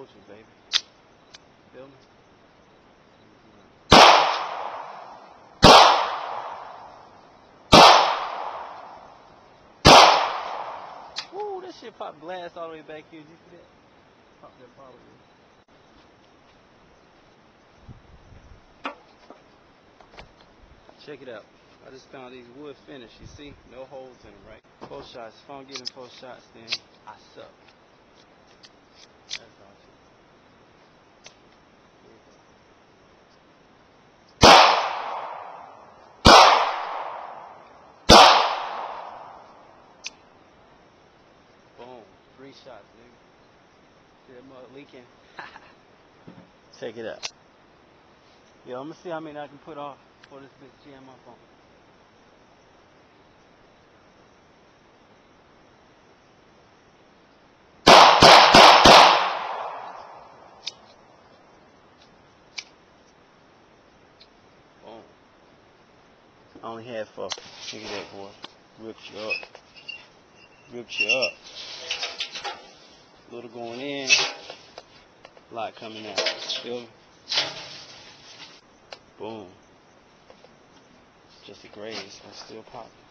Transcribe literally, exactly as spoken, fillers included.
told you, baby. Feel me? Woo, that shit popped glass all the way back here. Did you see that? Pop that bottle here. Check it out. I just found these wood finish. You see? No holes in them, right? Four shots. If I don't get in four shots, then I suck. That's all. Boom. Three shots, nigga. See that mud leaking? Check it out. Yo, I'm gonna see how many I can put off before this bitch jam up on me. Boom. I only had four. Look at that, boy. Ripped you up. Ripped you up. Little going in. A lot coming out. Feel me? Boom. Just a graze, but still popping.